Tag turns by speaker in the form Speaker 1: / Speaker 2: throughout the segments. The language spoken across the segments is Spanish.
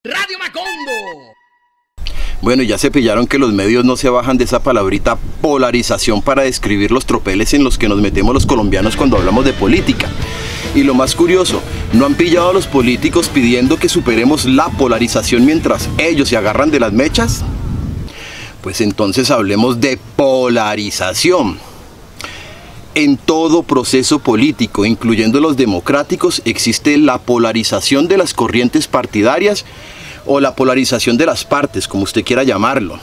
Speaker 1: Radio Macondo.
Speaker 2: Bueno, ya se pillaron que los medios no se bajan de esa palabrita polarización para describir los tropeles en los que nos metemos los colombianos cuando hablamos de política. Y lo más curioso, ¿no han pillado a los políticos pidiendo que superemos la polarización mientras ellos se agarran de las mechas? Pues entonces hablemos de polarización. En todo proceso político, incluyendo los democráticos, existe la polarización de las corrientes partidarias o la polarización de las partes, como usted quiera llamarlo.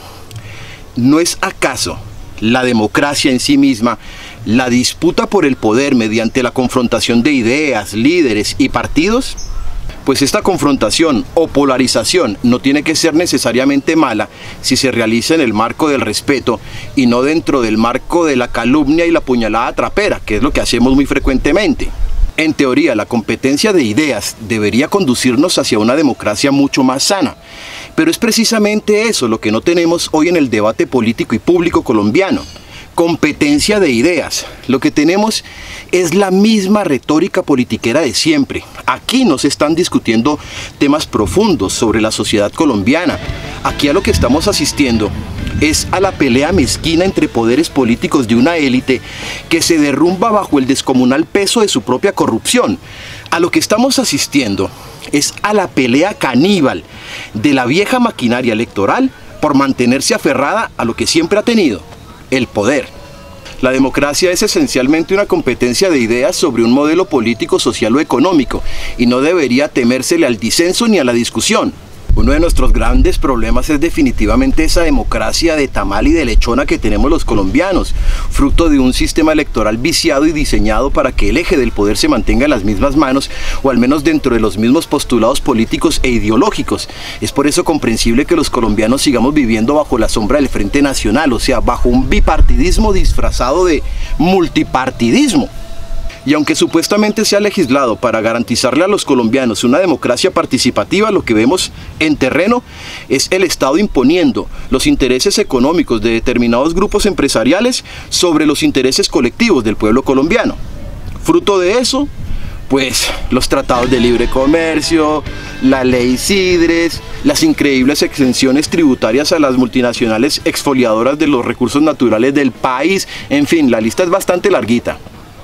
Speaker 2: ¿No es acaso la democracia en sí misma la disputa por el poder mediante la confrontación de ideas, líderes y partidos? Pues esta confrontación o polarización no tiene que ser necesariamente mala si se realiza en el marco del respeto y no dentro del marco de la calumnia y la puñalada trapera, que es lo que hacemos muy frecuentemente. En teoría, la competencia de ideas debería conducirnos hacia una democracia mucho más sana, pero es precisamente eso lo que no tenemos hoy en el debate político y público colombiano. Competencia de ideas. Lo que tenemos es la misma retórica politiquera de siempre. Aquí no se están discutiendo temas profundos sobre la sociedad colombiana. Aquí a lo que estamos asistiendo es a la pelea mezquina entre poderes políticos de una élite que se derrumba bajo el descomunal peso de su propia corrupción. A lo que estamos asistiendo es a la pelea caníbal de la vieja maquinaria electoral por mantenerse aferrada a lo que siempre ha tenido: el poder. La democracia es esencialmente una competencia de ideas sobre un modelo político, social o económico, y no debería temérsele al disenso ni a la discusión. Uno de nuestros grandes problemas es definitivamente esa democracia de tamal y de lechona que tenemos los colombianos, fruto de un sistema electoral viciado y diseñado para que el eje del poder se mantenga en las mismas manos, o al menos dentro de los mismos postulados políticos e ideológicos. Es por eso comprensible que los colombianos sigamos viviendo bajo la sombra del Frente Nacional, o sea, bajo un bipartidismo disfrazado de multipartidismo. Y aunque supuestamente se ha legislado para garantizarle a los colombianos una democracia participativa, lo que vemos en terreno es el Estado imponiendo los intereses económicos de determinados grupos empresariales sobre los intereses colectivos del pueblo colombiano. Fruto de eso, pues los tratados de libre comercio, la ley Sidres, las increíbles exenciones tributarias a las multinacionales exfoliadoras de los recursos naturales del país, en fin, la lista es bastante larguita.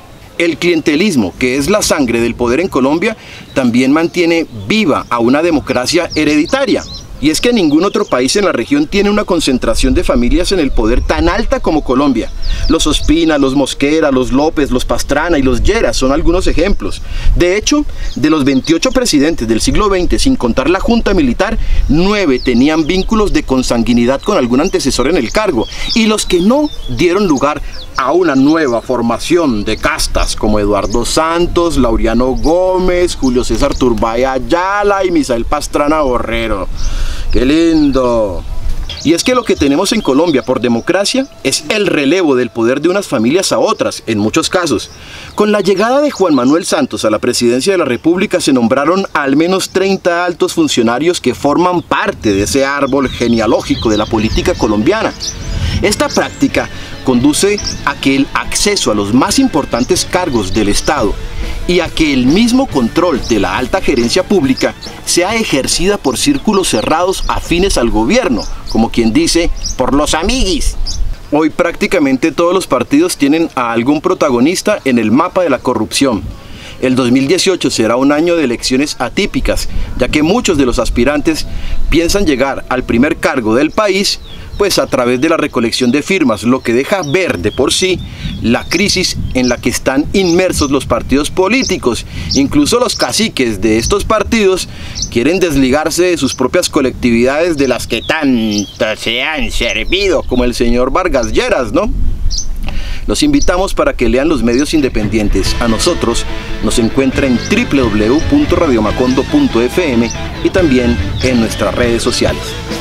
Speaker 2: El clientelismo, que es la sangre del poder en Colombia, también mantiene viva a una democracia hereditaria. Y es que ningún otro país en la región tiene una concentración de familias en el poder tan alta como Colombia. Los Ospina, los Mosquera, los López, los Pastrana y los Lleras son algunos ejemplos. De hecho, de los 28 presidentes del siglo XX, sin contar la Junta Militar, 9 tenían vínculos de consanguinidad con algún antecesor en el cargo. Y los que no dieron lugar a una nueva formación de castas como Eduardo Santos, Laureano Gómez, Julio César Turbay Ayala y Misael Pastrana Borrero. ¡Qué lindo! Y es que lo que tenemos en Colombia por democracia es el relevo del poder de unas familias a otras, en muchos casos. Con la llegada de Juan Manuel Santos a la presidencia de la República se nombraron al menos 30 altos funcionarios que forman parte de ese árbol genealógico de la política colombiana. Esta práctica conduce a que el acceso a los más importantes cargos del Estado y a que el mismo control de la alta gerencia pública sea ejercida por círculos cerrados afines al gobierno, como quien dice, por los amiguis. Hoy prácticamente todos los partidos tienen a algún protagonista en el mapa de la corrupción. El 2018 será un año de elecciones atípicas, ya que muchos de los aspirantes piensan llegar al primer cargo del país pues a través de la recolección de firmas, lo que deja ver de por sí la crisis en la que están inmersos los partidos políticos. Incluso los caciques de estos partidos quieren desligarse de sus propias colectividades de las que tanto se han servido, como el señor Vargas Lleras, ¿no? Los invitamos para que lean los medios independientes. A nosotros nos encuentra en www.radiomacondo.fm y también en nuestras redes sociales.